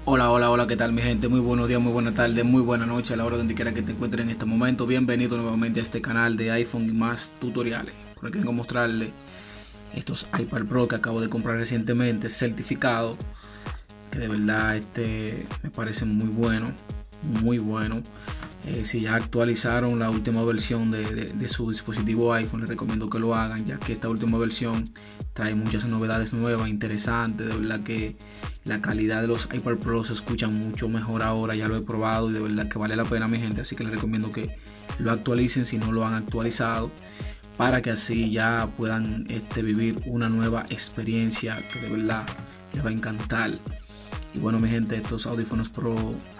Hola, hola, hola, ¿qué tal mi gente? Muy buenos días, muy buena tarde, muy buena noche a la hora donde quiera que te encuentres en este momento. Bienvenido nuevamente a este canal de iPhone y más tutoriales. Por aquí vengo a mostrarle estos iPad Pro que acabo de comprar recientemente, certificado, que de verdad me parece muy bueno, muy bueno. Si ya actualizaron la última versión de su dispositivo iPhone, les recomiendo que lo hagan, ya que esta última versión trae muchas novedades nuevas, interesantes. De verdad que la calidad de los iPad Pro se escucha mucho mejor ahora, ya lo he probado y de verdad que vale la pena, mi gente. Así que les recomiendo que lo actualicen si no lo han actualizado, para que así ya puedan vivir una nueva experiencia que de verdad les va a encantar. Y bueno, mi gente, estos audífonos Pro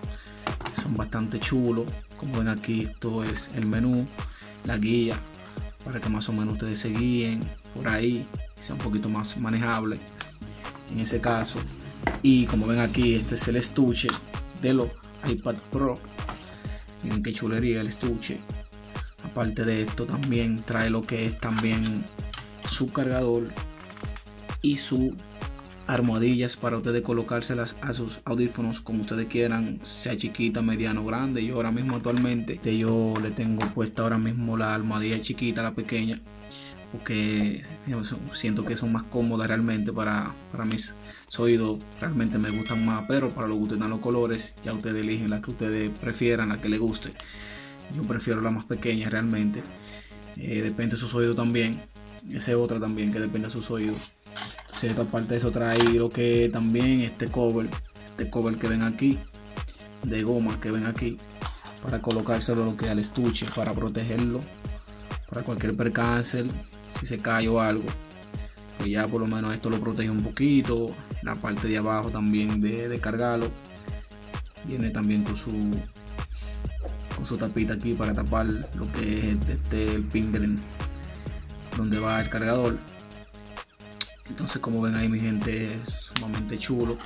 son bastante chulos. Como ven aquí, esto es el menú, la guía, para que más o menos ustedes se guíen por ahí, sea un poquito más manejable en ese caso. Y como ven aquí, este es el estuche de los iPad Pro. Miren qué chulería el estuche. Aparte de esto, también trae lo que es también su cargador y su almohadillas para ustedes colocárselas a sus audífonos como ustedes quieran, sea chiquita, mediana o grande. Yo ahora mismo actualmente yo le tengo puesta ahora mismo la almohadilla chiquita, la pequeña, porque siento que son más cómodas realmente para mis oídos. Realmente me gustan más, pero para los gustos de los colores, ya ustedes eligen la que ustedes prefieran, la que les guste. Yo prefiero la más pequeña realmente. Depende de sus oídos también. Esa es otra también que depende de sus oídos. Entonces, esta parte de eso trae lo que también este cover que ven aquí, de goma que ven aquí, para colocárselo lo que al estuche, para protegerlo para cualquier percance, si se cae o algo, pues ya por lo menos esto lo protege un poquito. La parte de abajo también de cargarlo viene también con su tapita aquí para tapar lo que es el pin donde va el cargador. Entonces, como ven ahí, mi gente, es sumamente chulo.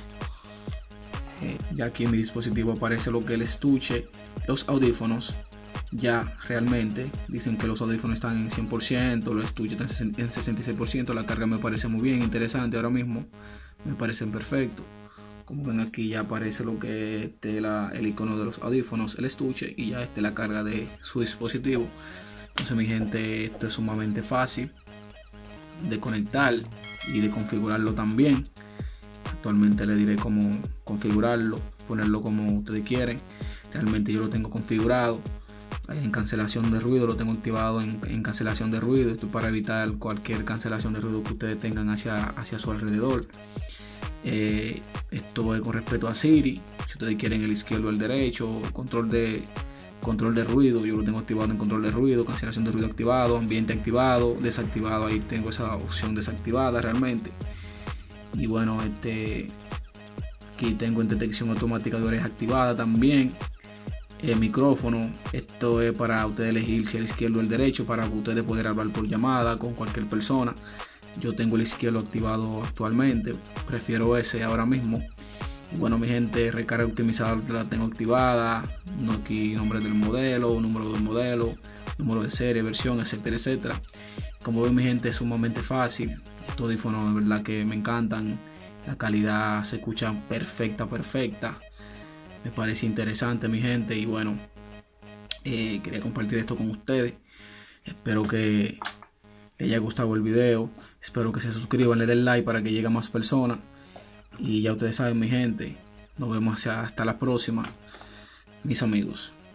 Ya aquí en mi dispositivo aparece lo que es el estuche, los audífonos. Ya realmente dicen que los audífonos están en 100%, los estuches están en 66%. La carga me parece muy bien, interesante. Ahora mismo me parecen perfectos. Como ven aquí, ya aparece lo que es el icono de los audífonos, el estuche, y ya la carga de su dispositivo. Entonces, mi gente, esto es sumamente fácil de conectar y de configurarlo también. Actualmente le diré cómo configurarlo, ponerlo como ustedes quieren. Realmente yo lo tengo configurado en cancelación de ruido, lo tengo activado en cancelación de ruido. Esto para evitar cualquier cancelación de ruido que ustedes tengan hacia su alrededor. Esto es con respecto a Siri. Si ustedes quieren el izquierdo o el derecho, control de ruido, yo lo tengo activado en control de ruido, cancelación de ruido activado, ambiente activado, desactivado. Ahí tengo esa opción desactivada realmente. Y bueno, aquí tengo en detección automática de oreja activada también. El micrófono, esto es para ustedes elegir si el izquierdo o el derecho, para ustedes poder hablar por llamada con cualquier persona. Yo tengo el izquierdo activado actualmente, prefiero ese ahora mismo. Y bueno, mi gente, recarga optimizada la tengo activada. Aquí nombre del modelo, número del modelo, número de serie, versión, etcétera, etcétera. Como ven, mi gente, es sumamente fácil. Estos audífonos de verdad que me encantan. La calidad se escucha perfecta. Me parece interesante, mi gente. Y bueno, quería compartir esto con ustedes. Espero que les haya gustado el video. Espero que se suscriban, le den like para que llegue a más personas. Y ya ustedes saben, mi gente, nos vemos hasta la próxima, mis amigos.